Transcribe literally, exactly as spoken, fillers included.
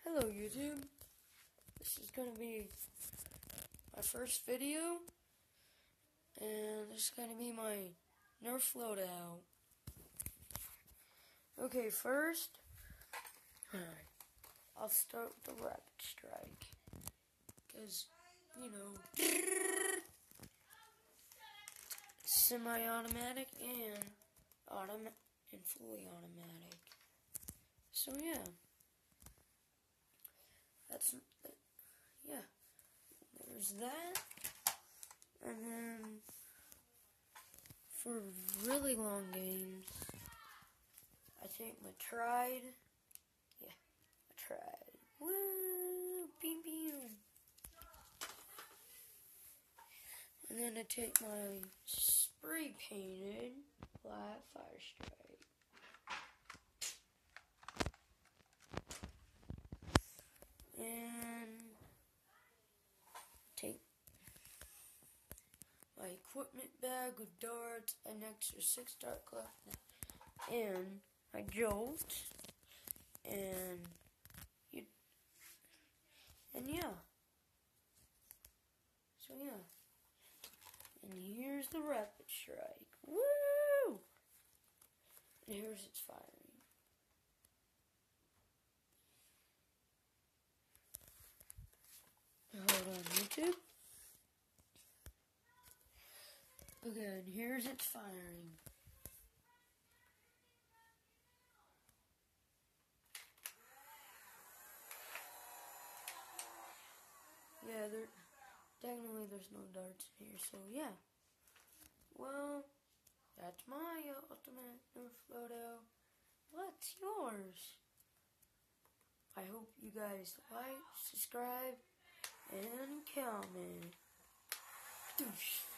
Hello YouTube, this is going to be my first video, and this is going to be my Nerf loadout. Okay, first, I'll start with the Rapid Strike, because, you know, semi-automatic and automatic and fully automatic. So yeah. That's, yeah, there's that, and then for really long games, I take my Tried, yeah, my Tried, woo, beam beam, and then I take my spray painted black Fire Strike. And take my equipment bag with darts, an extra six dart clip, and my jolt, and you, and yeah. So yeah. And here's the Rapid Strike. Woo! And here's its firing. Hold on, YouTube. Okay, and here's its firing. Yeah, there technically there's no darts in here, so yeah. Well, that's my ultimate Nerf loadout. What's yours? I hope you guys like, subscribe, and comment. Doosh.